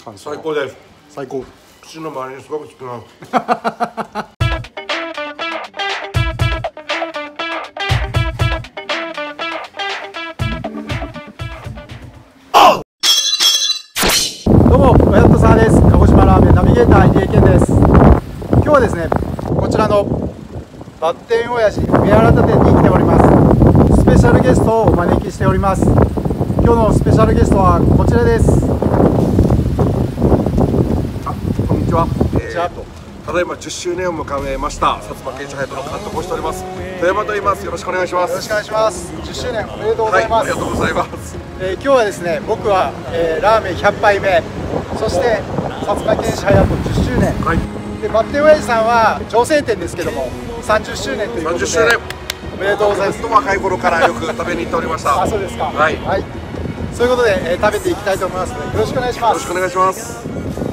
感想は。 最高です。 最高。 口の周りにすごくつくな。 どうも、親里さんです。鹿児島ラーメンナビゲーター入江健です。今日はですね、こちらのバッテン親父宮原店に来ております。スペシャルゲストをお招きしております。今日のスペシャルゲストはこちらです。 こんにちは。 こんにちは。 ただいま10周年を迎えました薩摩健隼人の監督をしております富山と言います。よろしくお願いします。 よろしくお願いします。10周年おめでとうございます。 はい、ありがとうございます。 今日はですね、僕は、ラーメン100杯目、そして薩摩健隼人10周年、 はい、 でバッテン親父さんは挑戦店ですけども30周年ということで 30周年おめでとうございます。 ずっと若い頃からよく食べに行っておりました。 あ、そうですか。 はい、 はい、そういうことで、食べていきたいと思いますのでよろしくお願いします。 よろしくお願いします。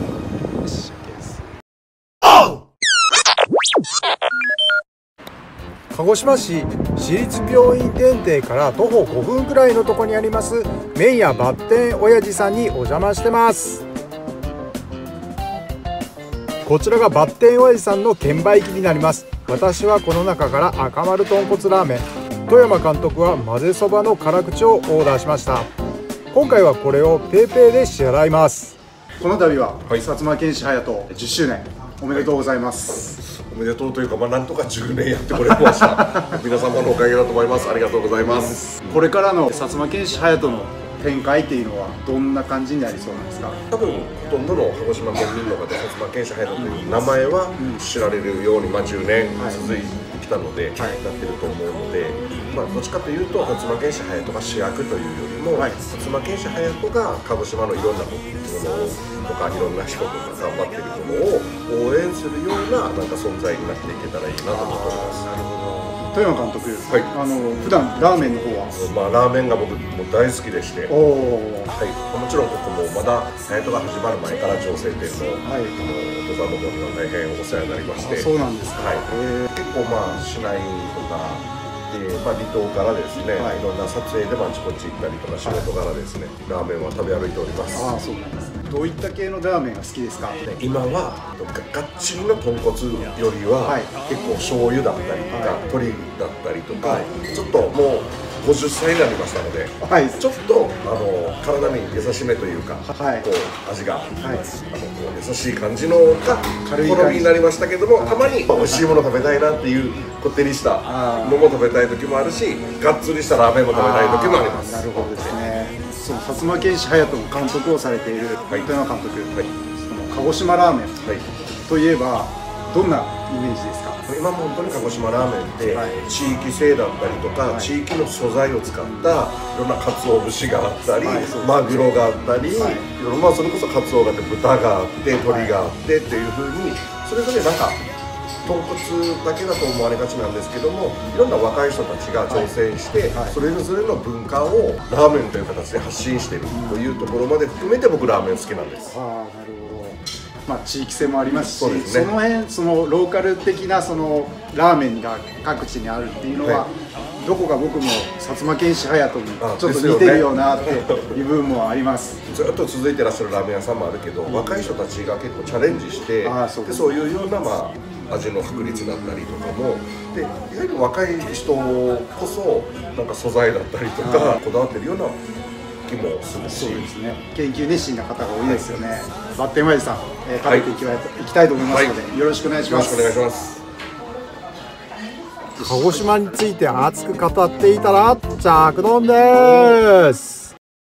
鹿児島市市立病院店庭から徒歩5分くらいのところにあります麺屋バッテン親父さんにお邪魔してます。こちらがバッテン親父さんの券売機になります。私はこの中から赤丸豚骨ラーメン、富山監督は混ぜそばの辛口をオーダーしました。今回はこれをペイペイで支払います。この度は、薩摩健隼人10周年おめでとうございます。 おめでとうというか、なんとか10年やってこれました皆様のおかげだと思います。ありがとうございます。 これからの薩摩健隼人の展開っていうのはどんな感じになりそうなんですか？ 多分ほとんどの鹿児島県民の方、薩摩健隼人という名前は知られるように、10年続いてきたので、なってると思うので、どっちかというと薩摩健隼人が主役というよりも、薩摩健隼人が鹿児島のいろんなものとかいろんな人とか頑張ってるものを応援するような存在になっていけたらいいなと思っております。 なるほど。富山監督、普段ラーメンの方は、 ラーメンが僕も大好きでして、もちろん僕もまだ隼人が始まる前から調整店のお父さんの方には大変お世話になりまして、 そうなんですか。 結構市内とかで、離島からですね、いろんな撮影であちこち行ったりとか仕事柄ですね、ラーメンは食べ歩いております。 ああ、そうなんですね。どういった系のラーメンが好きですか？ 今はがっちりの豚骨よりは、結構醤油だったりとか、鶏だったりとか、ちょっともう50歳になりましたので、ちょっと体に優しめというか、こう味が、優しい感じのが好みになりましたけども、たまに美味しいもの食べたいなっていうこってりしたのも食べたい時もあるし、がっつりしたラーメンも食べたい時もあります。 なるほどですね。その薩摩健隼人の監督をされている富山監督、鹿児島ラーメンといえばどんなイメージですか？ 今も本当に鹿児島ラーメンって地域性だったりとか、地域の素材を使ったいろんな鰹節があったり、マグロがあったり、それこそカツオがあって豚があって鶏があってっていう風に、それぞれ豚骨だけだと思われがちなんですけども、いろんな若い人たちが挑戦して、それぞれの文化をラーメンという形で発信しているというところまで含めて、僕ラーメン好きなんです。 なるほど。地域性もありますし、その辺ローカル的なラーメンが各地にあるっていうのは、どこか僕も薩摩健隼人にちょっと似てるよなっていう部分もあります。 ずっと続いてらっしゃるラーメン屋さんもあるけど、若い人たちが結構チャレンジして、そういうような味の確率だったりとかもで、やはり若い人こそ素材だったりとかこだわってるような気もするし、 そうですね、研究熱心な方が多いですよね。バッテン親父さん、食べていきたいと思いますので、よろしくお願いします。 よろしくお願いします。 鹿児島について熱く語っていたら着丼です。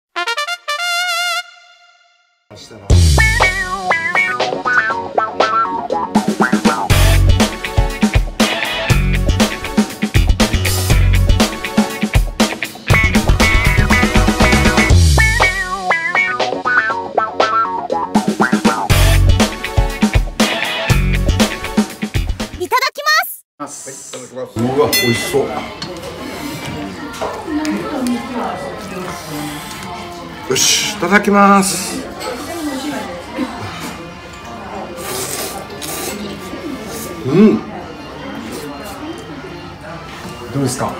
うわ、美味しそう。よし、いただきます。 どうですか？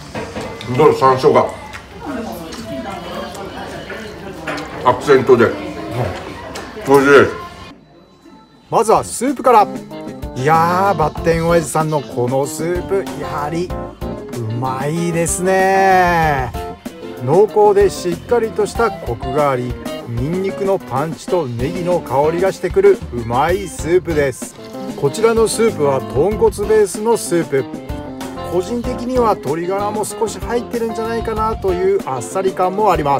山椒がアクセントで美味しいです。 まずはスープから。いやー、バッテン親父さんのこのスープやはりうまいですね。濃厚でしっかりとしたコクがあり、ニンニクのパンチとネギの香りがしてくるうまいスープです。こちらのスープは豚骨ベースのスープ。個人的には鶏ガラも少し入ってるんじゃないかなというあっさり感もあります。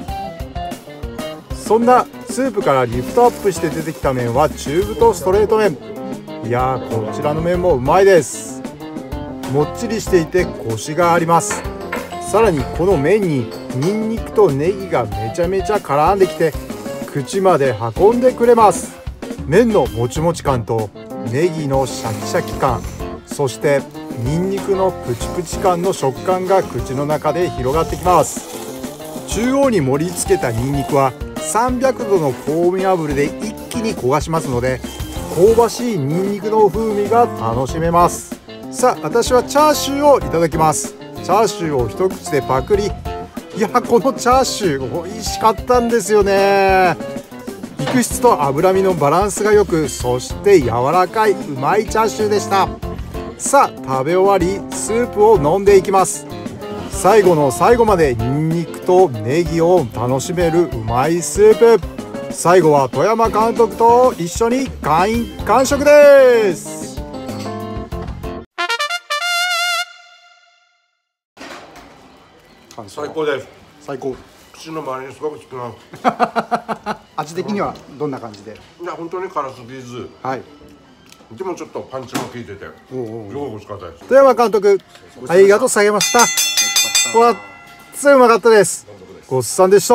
そんなスープからリフトアップして出てきた麺は中太ストレート麺。いやー、こちらの麺もうまいです。もっちりしていてコシがあります。さらにこの麺にニンニクとネギがめちゃめちゃ絡んできて口まで運んでくれます。麺のもちもち感とネギのシャキシャキ感、そしてニンニクのプチプチ感の食感が口の中で広がってきます。中央に盛り付けたニンニクは300度の高温油で一気に焦がしますので、香ばしいニンニクの風味が楽しめます。さあ、私はチャーシューをいただきます。チャーシューを一口でパクリ。いや、このチャーシュー美味しかったんですよね。肉質と脂身のバランスが良く、そして柔らかいうまいチャーシューでした。さあ、食べ終わりスープを飲んでいきます。最後の最後までニンニクとネギを楽しめるうまいスープ。最後は富山監督と一緒に完食です。 最高です。 最高。 口の周りにすごくつくな。 味的にはどんな感じで？ いや、本当に辛すぎず、 はい。 でもちょっとパンチも効いてて、すごく美味しかったです。 富山監督、ありがとうございました。わっつうまかったです。ごっさんでした。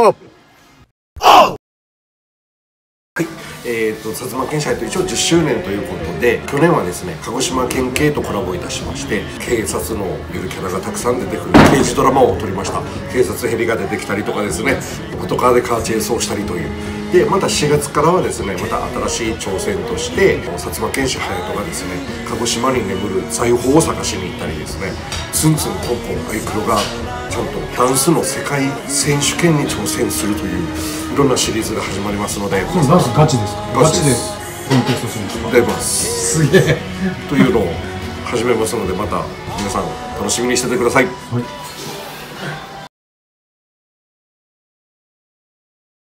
はい、薩摩県社と一応10周年ということで、去年はですね、鹿児島県警とコラボいたしまして、警察のゆるキャラがたくさん出てくる刑事ドラマを撮りました。警察ヘリが出てきたりとかですね、パトカーでカーチェイスをしたりという。で、また4月からはですね、また新しい挑戦として、薩摩県士隼人がですね、鹿児島に眠る財宝を探しに行ったりですね、ツンツンコンコンアイクロがちゃんとダンスの世界選手権に挑戦するといういろんなシリーズが始まりますので、 ダンスガチですか？ ガチでコンテストするんですか？ 出ます。 すげえというのを始めますので、また皆さん楽しみにしててください。 はい。